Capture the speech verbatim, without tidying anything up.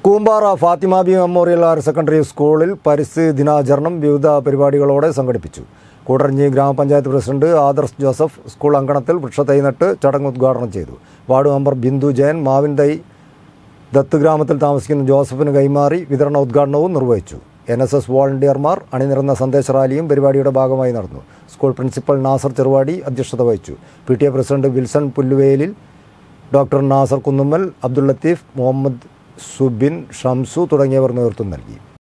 Koombara Fathima Bi memorial higher secondary സ്കൂളിൽ പരിസ്ഥിതി ദിനാചരണം വിവിധ പരിപാടികളോടെ സംഘടിപ്പിച്ചു. കൂടരഞ്ഞി ഗ്രാമപഞ്ചായത്ത് പ്രസിഡന്റ് ആദർശ് ജോസഫ് സ്കൂൾ അങ്കണത്തിൽ വൃക്ഷത്തൈ നട്ട് ചടങ്ങ് ഉദ്ഘാടനം ചെയ്തു. വാർഡ് മെമ്പർ ബിന്ദു ജയൻ മാവിൻ തൈ ദത്ത് ഗ്രാമത്തിൽ താമസിക്കുന്ന ജോസഫിന് കൈമാറി വിതരണ ഉദ്ഘാടനവും നിർവഹിച്ചു. എൻ എസ് എസ് വോളണ്ടിയർമാർ അണിനിരന്ന സന്ദേശ റാലിയും പരിപാടിയുടെ ഭാഗമായി നടന്നു. സ്കൂൾ പ്രിൻസിപ്പൽ നാസർ ചെറുവാടി അധ്യക്ഷത വഹിച്ചു. P T A president Wilson Pulluvelil, doctor Nasar Kunnummal, Abdul Latheef, Muhammad Subin, Shamsu തുടങ്ങിയവർ നേതൃത്വം നൽകി.